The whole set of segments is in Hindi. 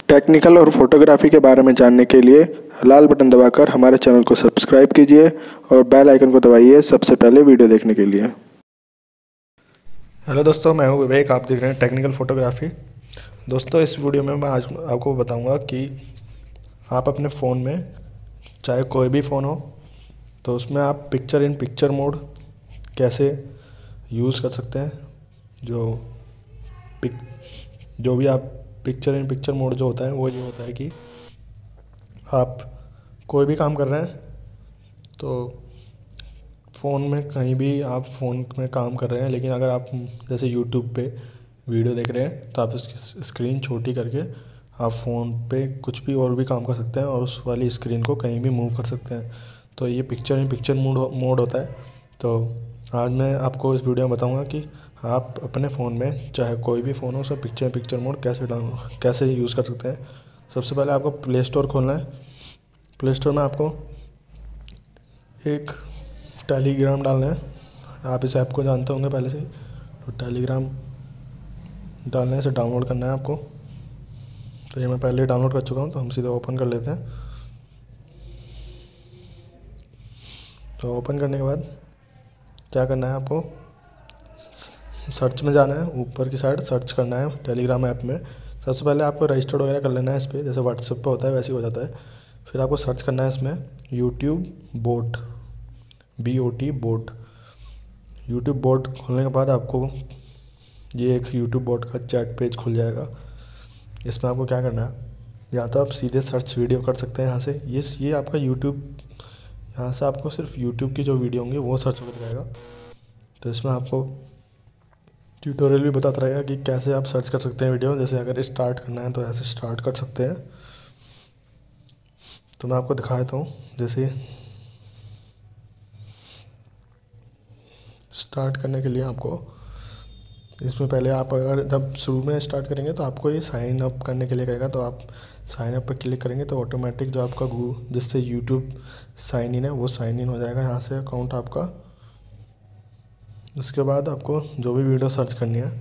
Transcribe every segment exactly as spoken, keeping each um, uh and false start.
टेक्निकल और फोटोग्राफी के बारे में जानने के लिए लाल बटन दबाकर हमारे चैनल को सब्सक्राइब कीजिए और बेल आइकन को दबाइए सबसे पहले वीडियो देखने के लिए। हेलो दोस्तों, मैं हूं विवेक। आप देख रहे हैं टेक्निकल फोटोग्राफी। दोस्तों, इस वीडियो में मैं आज आपको बताऊंगा कि आप अपने फ़ोन में, चाहे कोई भी फ़ोन हो, तो उसमें आप पिक्चर इन पिक्चर मोड कैसे यूज़ कर सकते हैं। जो पिक जो भी आप पिक्चर इन पिक्चर मोड जो होता है वो ये होता है कि आप कोई भी काम कर रहे हैं तो फ़ोन में कहीं भी आप फ़ोन में काम कर रहे हैं, लेकिन अगर आप जैसे यूट्यूब पे वीडियो देख रहे हैं तो आप उसकी स्क्रीन छोटी करके आप फ़ोन पे कुछ भी और भी काम कर सकते हैं और उस वाली स्क्रीन को कहीं भी मूव कर सकते हैं। तो ये picture in picture mode mode होता है। तो आज मैं आपको इस वीडियो में बताऊंगा कि आप अपने फ़ोन में, चाहे कोई भी फ़ोन हो, उसमें पिक्चर इन पिक्चर मोड कैसे डाउन कैसे यूज़ कर सकते हैं। सबसे पहले आपको प्ले स्टोर खोलना है। प्ले स्टोर में आपको एक टेलीग्राम डालना है। आप इस ऐप को जानते होंगे पहले से ही। तो टेलीग्राम डालने से डाउनलोड करना है आपको। तो ये मैं पहले डाउनलोड कर चुका हूँ, तो हम सीधे ओपन कर लेते हैं। तो ओपन करने के बाद क्या करना है, आपको सर्च में जाना है। ऊपर की साइड सर्च करना है टेलीग्राम ऐप में। सबसे पहले आपको रजिस्टर्ड वगैरह कर लेना है इस पर, जैसे व्हाट्सएप पे होता है वैसे ही हो जाता है। फिर आपको सर्च करना है इसमें YouTube bot, B O T bot. YouTube bot खोलने के बाद आपको ये एक यूट्यूब बोट का चैट पेज खुल जाएगा। इसमें आपको क्या करना है, या तो आप सीधे सर्च वीडियो कर सकते हैं यहाँ से। ये ये आपका यूट्यूब, यहाँ से आपको सिर्फ यूट्यूब की जो वीडियो होंगी वो सर्च होकर जाएगा। तो इसमें आपको ट्यूटोरियल भी बताता रहेगा कि कैसे आप सर्च कर सकते हैं वीडियो। जैसे अगर स्टार्ट करना है तो ऐसे स्टार्ट कर सकते हैं। तो मैं आपको दिखा देता हूँ। जैसे स्टार्ट करने के लिए आपको इसमें पहले, आप अगर जब शुरू में स्टार्ट करेंगे तो आपको ये साइन अप करने के लिए कहेगा। तो आप साइन अप पर क्लिक करेंगे तो ऑटोमेटिक जो आपका गू जिससे यूट्यूब साइन इन है वो साइन इन हो जाएगा यहाँ से अकाउंट आपका। उसके बाद आपको जो भी वीडियो सर्च करनी है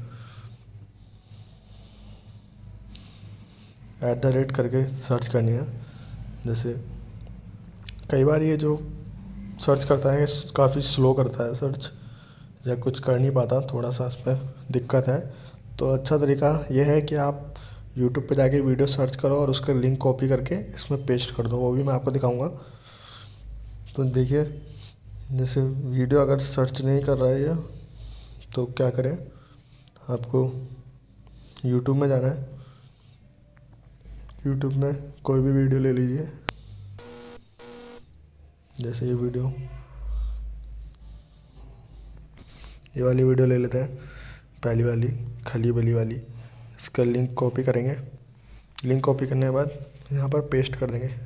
ऐट द रेट करके सर्च करनी है। जैसे कई बार ये जो सर्च करता है काफ़ी स्लो करता है सर्च, या कुछ कर नहीं पाता, थोड़ा सा इसमें दिक्कत है। तो अच्छा तरीका यह है कि आप यूट्यूब पे जाके वीडियो सर्च करो और उसका लिंक कॉपी करके इसमें पेस्ट कर दो। वो भी मैं आपको दिखाऊंगा। तो देखिए, जैसे वीडियो अगर सर्च नहीं कर रहा है ये, तो क्या करें, आपको यूट्यूब में जाना है। यूट्यूब में कोई भी वीडियो ले लीजिए। जैसे ये वीडियो, ये वाली वीडियो ले लेते हैं, पहली वाली खली बली वाली। इसका लिंक कॉपी करेंगे। लिंक कॉपी करने के बाद यहाँ पर पेस्ट कर देंगे।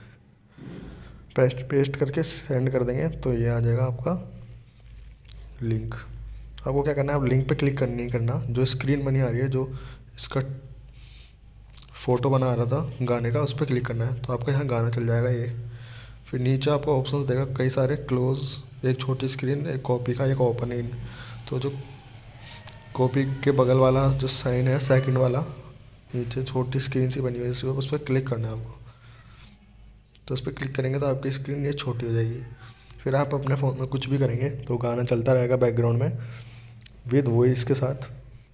पेस्ट पेस्ट करके सेंड कर देंगे तो ये आ जाएगा आपका लिंक। आपको क्या करना है, आप लिंक पे क्लिक कर नहीं करना। जो स्क्रीन बनी आ रही है, जो इसका फ़ोटो बना आ रहा था गाने का, उस पर क्लिक करना है तो आपका यहाँ गाना चल जाएगा ये। फिर नीचे आपको ऑप्शंस देगा कई सारे, क्लोज, एक छोटी स्क्रीन, एक कॉपी का, एक ओपन इन। तो जो कॉपी के बगल वाला जो साइन है सेकंड वाला, नीचे छोटी स्क्रीन सी बनी हुई है, उस पर क्लिक करना है आपको। तो उस पर क्लिक करेंगे तो आपकी स्क्रीन ये छोटी हो जाएगी। फिर आप अपने फ़ोन में कुछ भी करेंगे तो गाना चलता रहेगा बैकग्राउंड में विद वॉइस के साथ,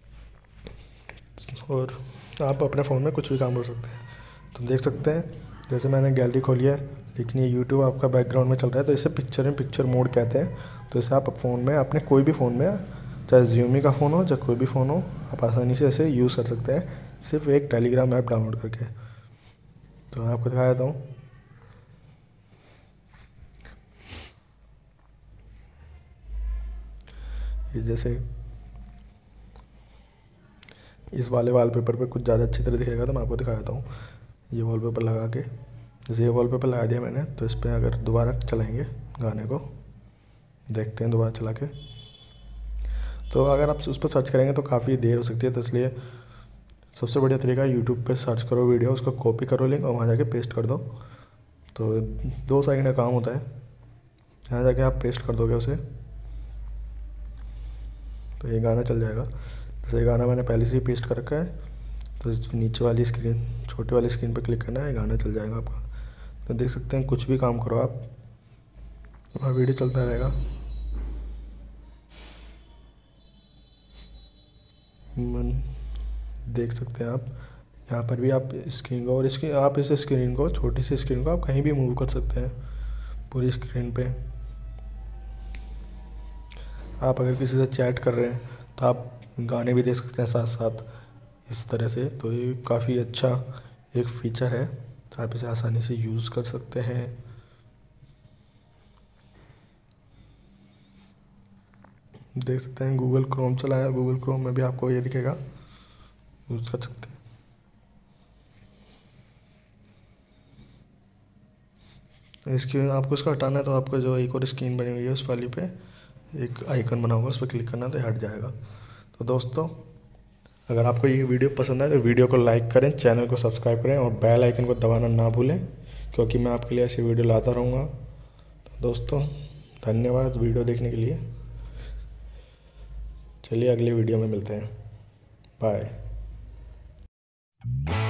और आप अपने फ़ोन में कुछ भी काम कर सकते हैं। तो देख सकते हैं, जैसे मैंने गैलरी खोली है लेकिन ये यूट्यूब आपका बैकग्राउंड में चल रहा है, तो इसे पिक्चर इन पिक्चर मोड कहते हैं। तो इसे आप फ़ोन में, अपने कोई भी फ़ोन में, चाहे Xiaomi का फ़ोन हो चाहे कोई भी फ़ोन हो, आप आसानी से इसे यूज़ कर सकते हैं सिर्फ एक टेलीग्राम ऐप डाउनलोड करके। तो मैं आपको दिखा देता हूँ। ये जैसे इस वाले वॉलपेपर पे कुछ ज़्यादा अच्छी तरह दिखेगा, तो मैं आपको दिखा देता हूँ। ये वॉलपेपर लगा के, जैसे ये वॉलपेपर लगा दिया मैंने, तो इस पर अगर दोबारा चलाएंगे गाने को, देखते हैं दोबारा चला के, तो अगर आप उस पर सर्च करेंगे तो काफ़ी देर हो सकती है। तो इसलिए सबसे बढ़िया तरीका है, यूट्यूब पे सर्च करो वीडियो, उसको कॉपी करो लिंक और वहाँ जाके पेस्ट कर दो। तो दो सेकंड का काम होता है। यहाँ जाके आप पेस्ट कर दोगे उसे तो ये गाना चल जाएगा। जैसे ये गाना मैंने पहले से ही पेस्ट कर रखा है, तो इस नीचे वाली स्क्रीन, छोटे वाली स्क्रीन पर क्लिक करना है, गाना चल जाएगा आपका। तो देख सकते हैं कुछ भी काम करो आप और वीडियो चलता रहेगा। मन देख सकते हैं आप यहाँ पर भी आप स्क्रीन को, और इसकी आप इस स्क्रीन को, छोटी सी स्क्रीन को आप कहीं भी मूव कर सकते हैं पूरी स्क्रीन पे। आप अगर किसी से चैट कर रहे हैं तो आप गाने भी देख सकते हैं साथ साथ इस तरह से। तो ये काफ़ी अच्छा एक फ़ीचर है, तो आप इसे आसानी से यूज़ कर सकते हैं। देख सकते हैं गूगल क्रोम चलाया, गूगल क्रोम में भी आपको ये दिखेगा, यूज़ कर सकते हैं। इसकी आपको इसको हटाना है तो आपको जो एक और स्क्रीन बनी हुई है उस वाली पे एक आइकन बना होगा, उस पर क्लिक करना तो हट जाएगा। तो दोस्तों, अगर आपको ये वीडियो पसंद आए तो वीडियो को लाइक करें, चैनल को सब्सक्राइब करें और बेल आइकन को दबाना ना भूलें, क्योंकि मैं आपके लिए ऐसी वीडियो लाता रहूँगा। तो दोस्तों, धन्यवाद वीडियो देखने के लिए। चलिए अगली वीडियो में मिलते हैं। बाय।